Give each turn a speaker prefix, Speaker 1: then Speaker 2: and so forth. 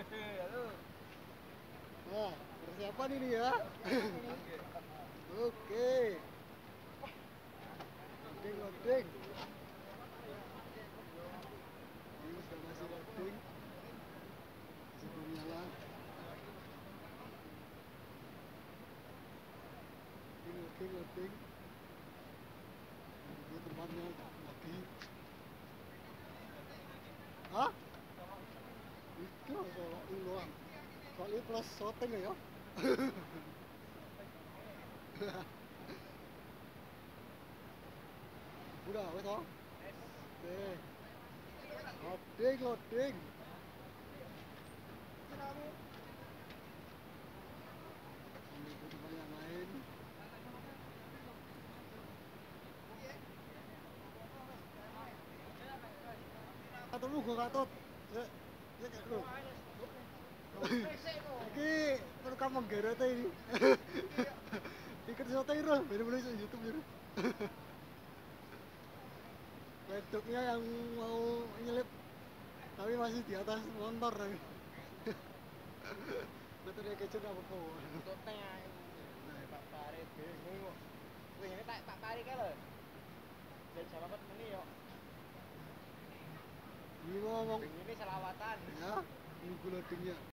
Speaker 1: Nah, persiapan ini ya. Oke. Loading, loading. Ini sudah masih loading. Masih belum nyala. Loading, loading. Ini tempatnya lagi. Hah? Itu soal iluan. Soalnya plus shooting ya. Udah, wes toh? Oke. Loading, loading. Ini tempat yang lain. Katemu gua katut. Sik, sik lho. Iki rekam menggeret ini. Ikan sote itu, bener-bener di YouTube itu. Wedoknya yang mau nyelip tapi masih di atas motor tapi. Motornya kecil apa kau?
Speaker 2: Tutnya nah Pak Pari bingung kok. Wih ini Pak Pari kan lho. Dan salamat ini yo.
Speaker 1: Ini ngomong
Speaker 2: Ini selawatan.
Speaker 1: ya, ini loadingnya.